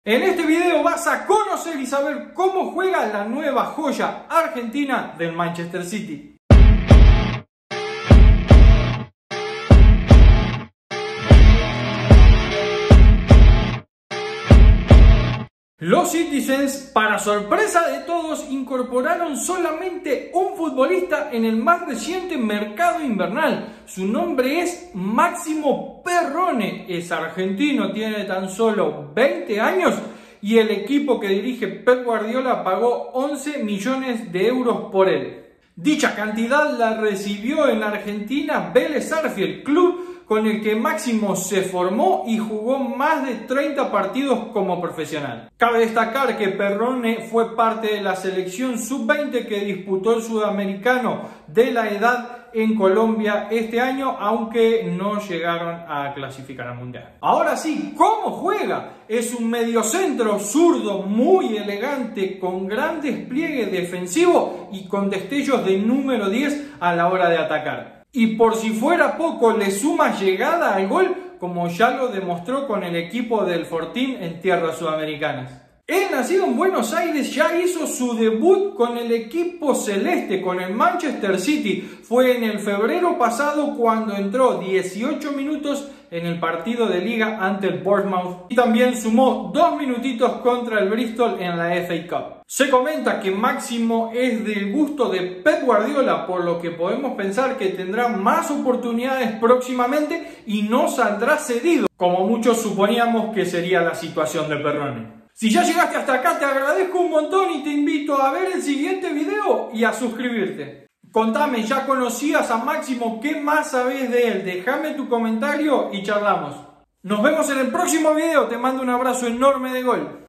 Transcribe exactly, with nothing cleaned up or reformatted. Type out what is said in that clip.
En este video vas a conocer y saber cómo juega la nueva joya argentina del Manchester City. Los Citizens, para sorpresa de todos, incorporaron solamente un futbolista en el más reciente mercado invernal. Su nombre es Máximo Perrone, es argentino, tiene tan solo veinte años y el equipo que dirige Pep Guardiola pagó once millones de euros por él. Dicha cantidad la recibió en la Argentina Vélez Sarsfield, club con el que Máximo se formó y jugó más de treinta partidos como profesional. Cabe destacar que Perrone fue parte de la selección sub veinte que disputó el sudamericano de la edad en Colombia este año, aunque no llegaron a clasificar al mundial. Ahora sí, ¿cómo juega? Es un mediocentro zurdo muy elegante, con gran despliegue defensivo y con destellos de número diez a la hora de atacar. Y por si fuera poco, le suma llegada al gol, como ya lo demostró con el equipo del Fortín en tierras sudamericanas. Él, nacido en Buenos Aires, ya hizo su debut con el equipo celeste, con el Manchester City. Fue en el febrero pasado cuando entró dieciocho minutos en el partido de liga ante el Bournemouth y también sumó dos minutitos contra el Bristol en la F A Cup. Se comenta que Máximo es del gusto de Pep Guardiola, por lo que podemos pensar que tendrá más oportunidades próximamente y no saldrá cedido, como muchos suponíamos que sería la situación de Perrone. Si ya llegaste hasta acá, te agradezco un montón y te invito a ver el siguiente video y a suscribirte. Contame, ¿ya conocías a Máximo? ¿Qué más sabés de él? Déjame tu comentario y charlamos. Nos vemos en el próximo video. Te mando un abrazo enorme de gol.